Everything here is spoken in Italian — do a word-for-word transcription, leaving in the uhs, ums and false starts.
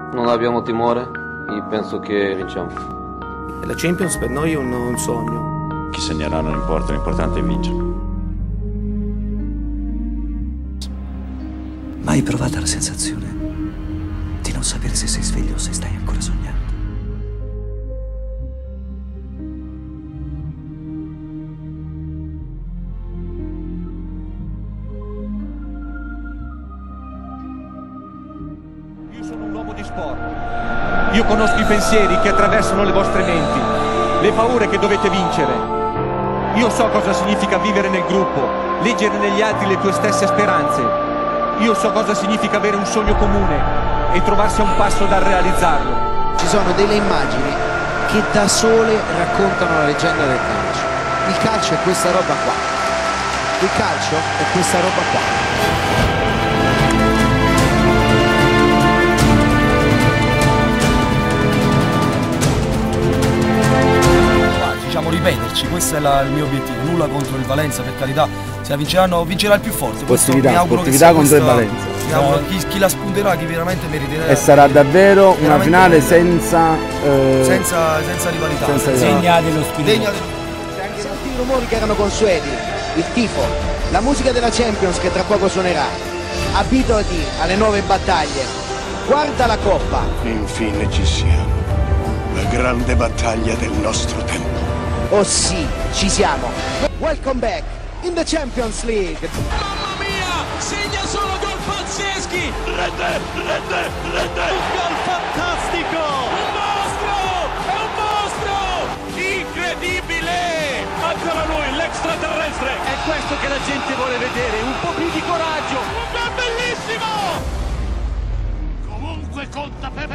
Non abbiamo timore e penso che vinciamo. La Champions per noi è un, un sogno. Chi segnerà non importa, l'importante è vincere. Mai provata la sensazione di non sapere se sei sveglio o se stai ancora sognando? Io sono un uomo di sport. Io conosco i pensieri che attraversano le vostre menti, le paure che dovete vincere. Io so cosa significa vivere nel gruppo, leggere negli altri le tue stesse speranze. Io so cosa significa avere un sogno comune e trovarsi a un passo dal realizzarlo. Ci sono delle immagini che da sole raccontano la leggenda del calcio. Il calcio è questa roba qua. Il calcio è questa roba qua. Diciamo ripeterci, questo è la, il mio obiettivo, nulla contro il Valenza, per carità, se la vinceranno vincerà il più forte. Sportività, sportività contro il Valenza. Mi auguro chi, chi la spunterà, chi veramente meriterà. E sarà davvero una finale senza, eh, senza, senza rivalità. Senza Degna dello spirito. Senti i rumori che erano consueti, il tifo, la musica della Champions che tra poco suonerà. Abituati alle nuove battaglie. Guarda la coppa. Infine ci siamo. La grande battaglia del nostro tempo. Oh sì, ci siamo. Welcome back in the Champions League. Mamma mia, segna solo gol pazzeschi. Rete, rete, rete. Un gol fantastico. Un mostro, è un mostro. Incredibile. Ancora lui, l'extraterrestre. È questo che la gente vuole vedere, un po' più di coraggio. Un gol bellissimo. Comunque conta per